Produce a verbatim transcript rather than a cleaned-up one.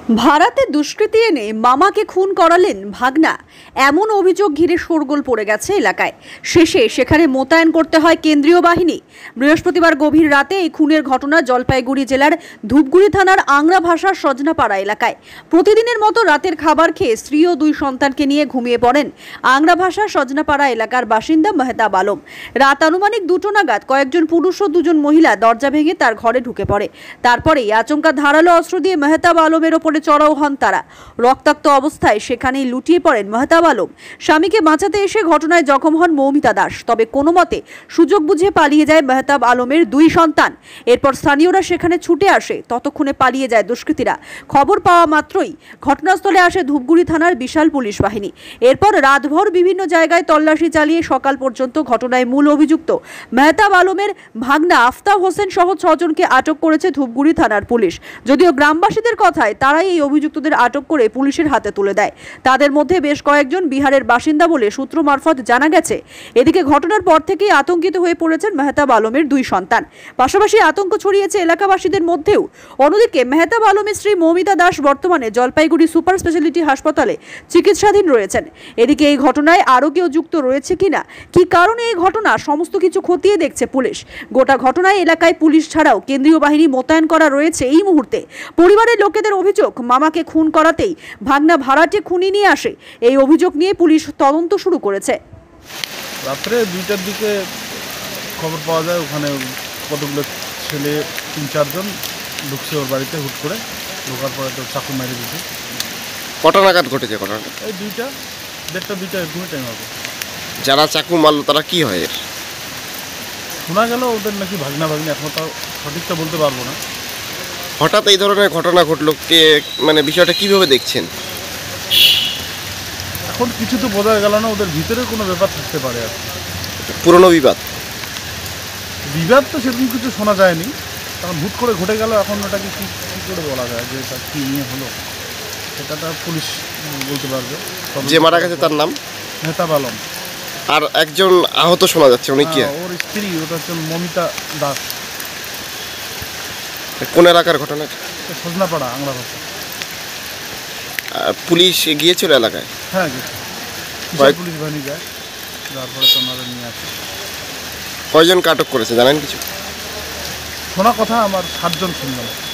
ভাড়াতে দুষ্কৃতী এনে মামাকে খুন করালেন ভাগনা, এমন অভিযোগ ঘিরে শোরগোল পড়ে গেছে এলাকায়। শেষে সেখানে মোতায়েন করতে হয় কেন্দ্রীয় বাহিনী। বৃহস্পতিবার গভীর রাতে এই খুনের ঘটনা জলপাইগুড়ি জেলার ধূপগুড়ি থানার আংরা ভাষার সজনাপাড়া এলাকায়। প্রতিদিনের মতো রাতের খাবার খেয়ে স্ত্রী ও দুই সন্তানকে নিয়ে ঘুমিয়ে পড়েন আংরা ভাষার সজনাপাড়া এলাকার বাসিন্দা মেহতাব আলম। রাত আনুমানিক দুটো নাগাদ কয়েকজন পুরুষ ও দুজন মহিলা দরজা ভেঙে তার ঘরে ঢুকে পড়ে। তারপরেই আচমকা ধারালো অস্ত্র দিয়ে মেহতাব আলমের ওপরে চড়াও হন তারা। রক্তাক্ত অবস্থায় সেখানেই লুটিয়ে পড়েন মেহতাব আলম। স্বামীকে বাঁচাতে এসে ঘটনায় জখম হন মৌমিতা দাস। তবে কোনো মতে সুযোগ বুঝে পালিয়ে যায় মেহতাব আলমের দুই সন্তান। এরপর স্থানীয়রা সেখানে ছুটে আসে, ততক্ষণে পালিয়ে যায় দুষ্কৃতীরা। খবর পাওয়া মাত্রই ঘটনাস্থলে আসে ধূপগুড়ি থানার বিশাল পুলিশ বাহিনী। এরপর রাতভর বিভিন্ন জায়গায় তল্লাশি চালিয়ে সকাল পর্যন্ত ঘটনায় মূল অভিযুক্ত মেহতাব আলমের ভাগনা আফতাব হোসেন সহ ছজনকে আটক করেছে ধূপগুড়ি থানার পুলিশ। যদিও গ্রামবাসীদের কথায় তারাই এই অভিযুক্তদের আটক করে পুলিশের হাতে তুলে দেয়। তাদের মধ্যে বেশ কয়েকজন বিহারের বাসিন্দা বলে সূত্র মারফত জানা গেছে। এদিকে ঘটনার পর থেকেই আতঙ্কিত হয়ে পড়েছেন মেহতাব আলমের দুই সন্তান। পাশাপাশি আতঙ্ক ছড়িয়েছে এলাকাবাসীদের মধ্যেও। অন্যদিকে মেহতাব আলমের স্ত্রী মৌমিতা দাস বর্তমানে জলপাইগুড়ি সুপার স্পেশালিটি হাসপাতালে চিকিৎসাধীন রয়েছেন। এদিকে এই ঘটনায় আরও কেউ যুক্ত রয়েছে কিনা, কি কারণে এই ঘটনা, সমস্ত কিছু খতিয়ে দেখছে পুলিশ। গোটা ঘটনায় এলাকায় পুলিশ ছাড়াও কেন্দ্রীয় বাহিনী মোতায়েন করা রয়েছে এই মুহূর্তে। পরিবারের লোকেদের অভিযোগ, মামাকে খুন করাতেই ভাগনা ভাড়াটে খুনি নিয়ে আসে। এই অভিযোগ নিয়ে পুলিশ তদন্ত শুরু করেছে। রাত্রে দুইটার দিকে খবর পাওয়া যায় ওখানে কতগুলো ছেলে তিন চারজন ঢুকছে ওর বাড়িতে। হুট করে ঢোকার পরে তো চাকু মেরে দিচ্ছে। কটা নাগাদ ঘটেছে ঘটনাটা? এই দুইটা দেড়টা দুইটা এরকমই টাইম হবে। যারা চাকু মারলো তারা কি হয়? এর শোনা গেল ওদের নাকি ভাগনা ভাগনি, এখন তাও সঠিকটা বলতে পারবো না। হঠাৎ এই ধরনের ঘটনা ঘটলো, কে মানে বিষয়টা কিভাবে দেখছেন? এখন কিছু তো বোঝা গেল না, ওদের ভিতরে কোনো ব্যাপার থাকতে পারে। আর পুরনো বিবাদ বিবাদ তো সেরকম কিছু শোনা যায়নি, কারণ হুট করে ঘটে গেল। এখন ওটাকে কী কী করে বলা যায় যে এটা কী নিয়ে হলো, সেটা পুলিশ বলতে পারবে। যে মারা গেছে তার নাম মেহতাব আলম। আর একজন আহত শোনা যাচ্ছে, উনি কি? ওর স্ত্রী, ওটা হচ্ছে মৌমিতা দাস। কোন এলাকার ঘটনা? সজনাপাড়া, আংলা ভাষা। পুলিশ গিয়েছিল এলাকায়? হ্যাঁ গেছে, পুলিশ বাহিনী যায়, তারপরে তোমার নিয়ে আসে। কয়জনকে আটক করেছে জানেন কিছু? শোনা কথা আমার সাতজন শুনলাম।